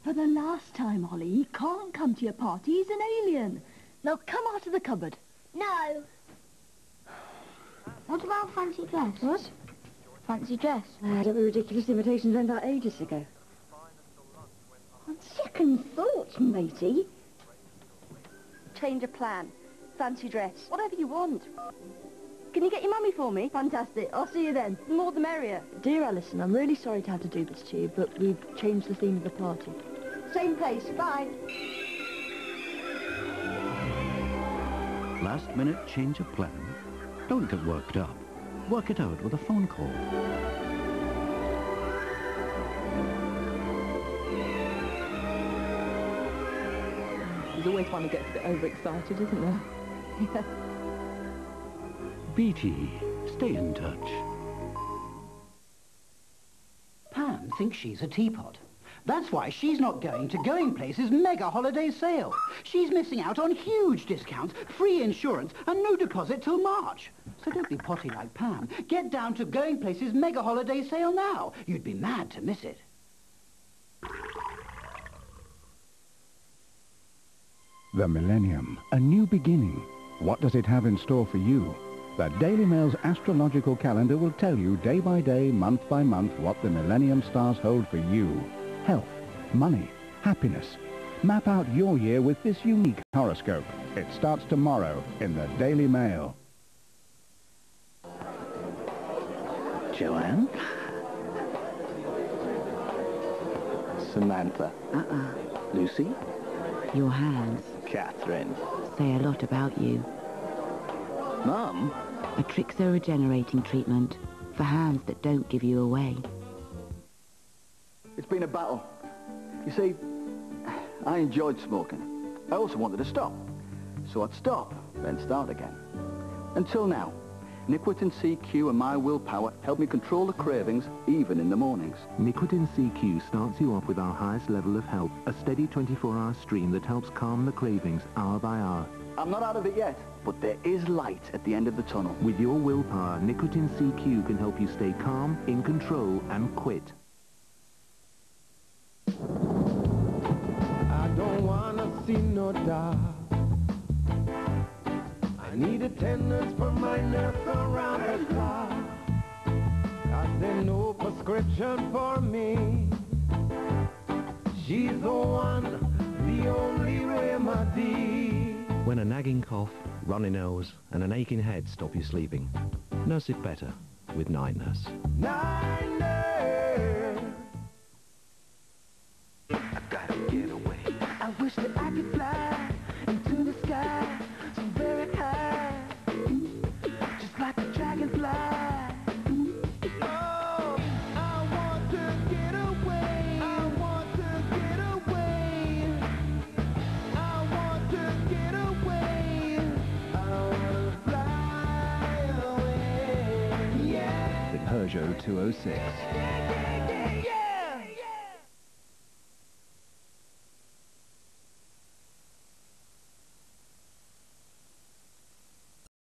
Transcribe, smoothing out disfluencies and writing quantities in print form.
For the last time, Holly, he can't come to your party. He's an alien. Now come out of the cupboard. No. What about fancy dress? What? Fancy dress. Don't be ridiculous. Invitations went out ages ago. On second thoughts, matey. Change of plan. Fancy dress. Whatever you want. Can you get your mummy for me? Fantastic. I'll see you then. The more the merrier. Dear Alison, I'm really sorry to have to do this to you, but we've changed the theme of the party. Same place. Bye. Last minute change of plan? Don't get worked up. Work it out with a phone call. There's always one who gets a bit overexcited, isn't there? Yeah. BT, stay in touch. Pam thinks she's a teapot. That's why she's not going to Going Places' mega holiday sale. She's missing out on huge discounts, free insurance, and no deposit till March. So don't be potty like Pam. Get down to Going Places' mega holiday sale now. You'd be mad to miss it. The Millennium, a new beginning. What does it have in store for you? The Daily Mail's astrological calendar will tell you day by day, month by month, what the Millennium stars hold for you. Health, money, happiness. Map out your year with this unique horoscope. It starts tomorrow in the Daily Mail. Joanne? Samantha? Lucy? Your hands Catherine? say a lot about you. Mum? A Trixo-regenerating treatment for hands that don't give you away. It's been a battle. You see, I enjoyed smoking. I also wanted to stop. So I'd stop, then start again. Until now, Nicotin CQ and my willpower help me control the cravings even in the mornings. Nicotin CQ starts you off with our highest level of help, a steady 24-hour stream that helps calm the cravings hour by hour. I'm not out of it yet, but there is light at the end of the tunnel. With your willpower, Nicotin CQ can help you stay calm, in control, and quit. I don't wanna see no dark. I need attendance from my nurse around the clock. Got there no prescription for me. She's the one, the only remedy. When a nagging cough, runny nose, and an aching head stop you sleeping, nurse it better with Night Nurse. Night nurse. I gotta get away. I wish that I could fly into the sky so very high, just like a dragonfly. Oh, I want to get away. I want to get away. I want to get away. I want to fly away. Yeah. The Peugeot 206.